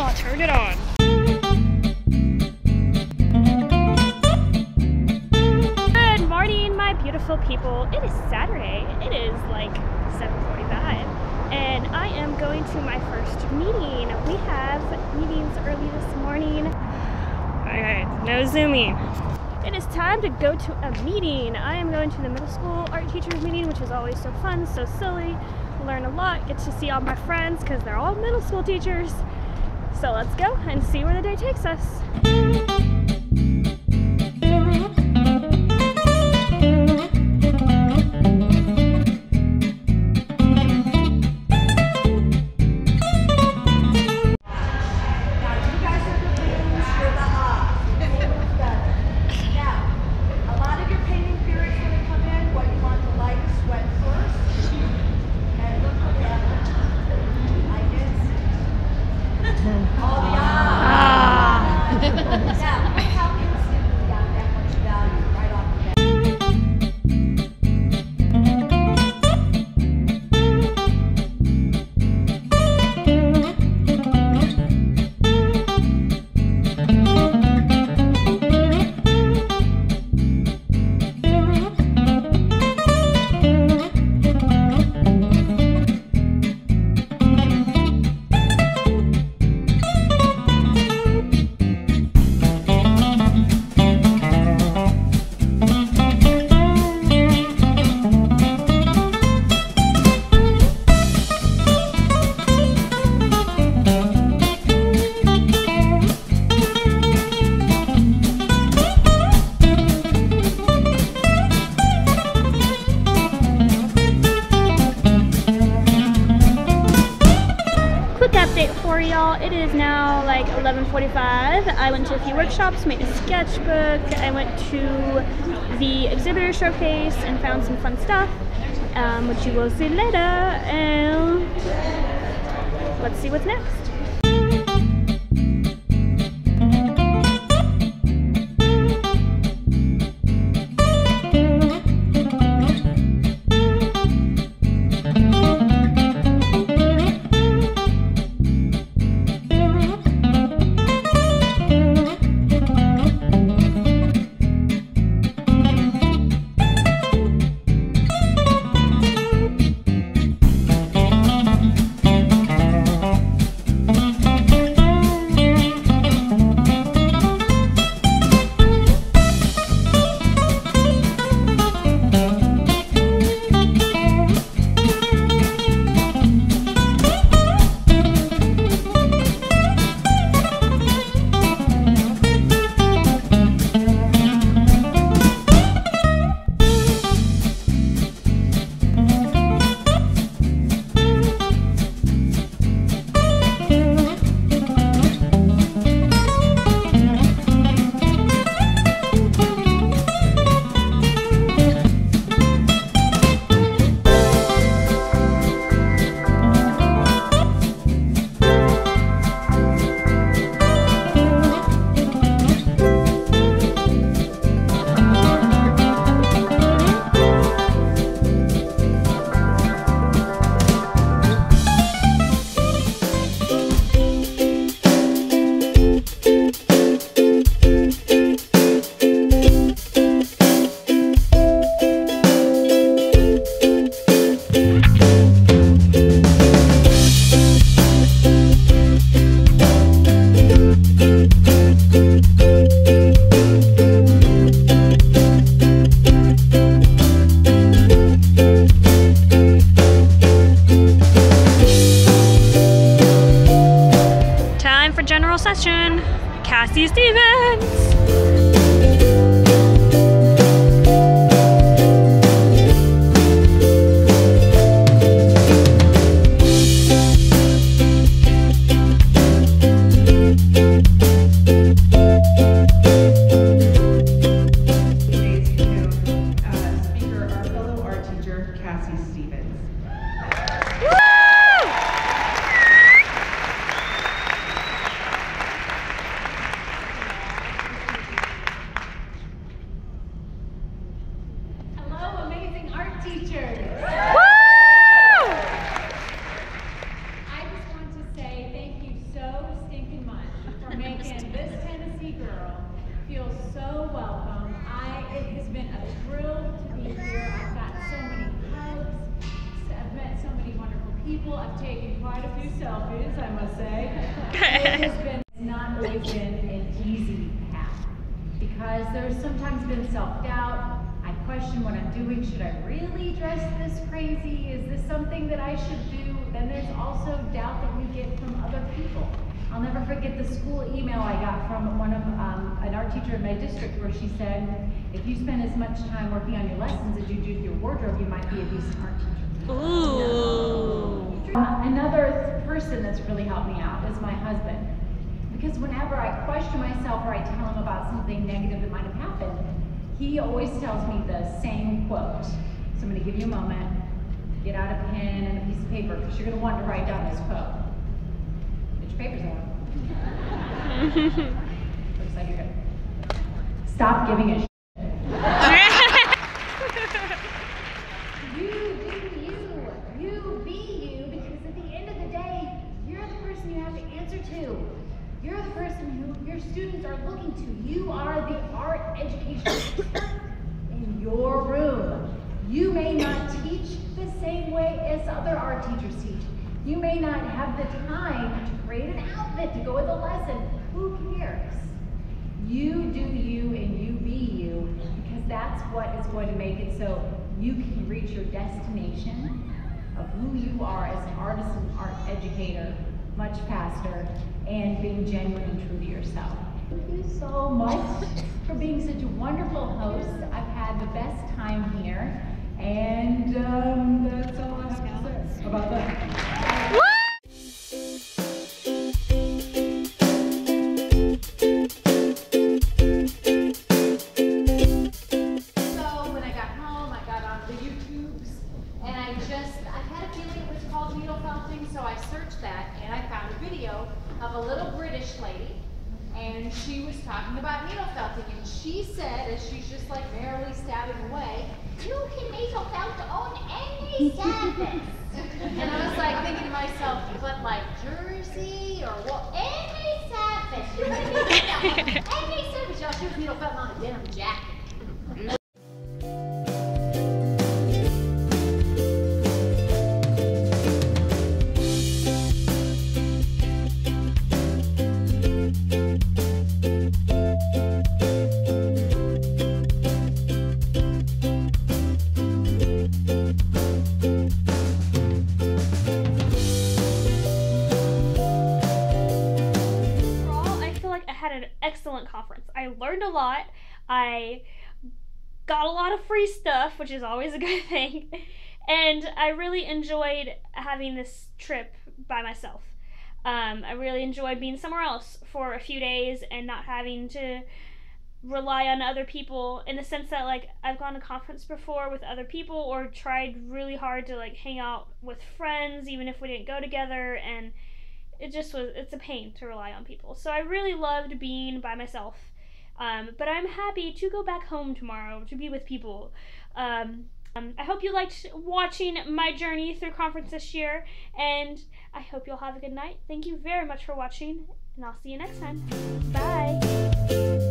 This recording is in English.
I'll turn it on. Good morning, my beautiful people. It is Saturday. It is like 7:45 and I am going to my first meeting. We have meetings early this morning. Okay, no zooming. It is time to go to a meeting. I am going to the middle school art teachers meeting, which is always so fun, so silly. Learn a lot, get to see all my friends because they're all middle school teachers. So let's go and see where the day takes us. It is now like 11:45. I went to a few workshops, made a sketchbook. I went to the exhibitor showcase and found some fun stuff, which you will see later. And let's see what's next. General session, Cassie Stevens. it has been a thrill to be here. I've got so many hugs. I've met so many wonderful people. I've taken quite a few selfies, I must say. It's not always been an easy path because there's sometimes been self-doubt. I question what I'm doing. Should I really dress this crazy? Is this something that I should do? Then there's also doubt that we get from other people. I'll never forget the school email I got from one of an art teacher in my district where she said, if you spend as much time working on your lessons as you do your wardrobe, you might be a decent art teacher. Ooh. Another person that's really helped me out is my husband. Because whenever I question myself or I tell him about something negative that might have happened, he always tells me the same quote. So I'm going to give you a moment. Get out a pen and a piece of paper because you're going to want to write down this quote. Get your papers out. Looks like you're good. Stop giving a shit. You do you. You be you, because at the end of the day, you're the person you have to answer to. You're the person who your students are looking to. You are the art education expert in your room. You may not teach the same way as other art teachers teach. You may not have the time to create an outfit to go with a lesson. Who cares? You do you and you be you, because that's what is going to make it so you can reach your destination of who you are as an artist and art educator much faster and being genuine and true to yourself. Thank you so much for being such a wonderful host. I've had the best time here, and that's all I have to say about that. So when I got home, I got on the YouTubes, and I had a feeling it was called needle felting, so I searched that, and I found a video of a little British lady, and she was talking about needle felting, and she said, as she's just like merrily stabbing away, you can needle felt on any surface. And I was like thinking to myself, but like jersey or what? Any surface. You can needle felt on any surface. Y'all, she was needle felting on a denim jacket. Excellent conference. I learned a lot. I got a lot of free stuff, which is always a good thing. And I really enjoyed having this trip by myself. I really enjoyed being somewhere else for a few days and not having to rely on other people, in the sense that like I've gone to conference before with other people or tried really hard to like hang out with friends even if we didn't go together, and it's a pain to rely on people. So I really loved being by myself. But I'm happy to go back home tomorrow to be with people. I hope you liked watching my journey through conference this year, and I hope you'll have a good night. Thank you very much for watching, and I'll see you next time. Bye!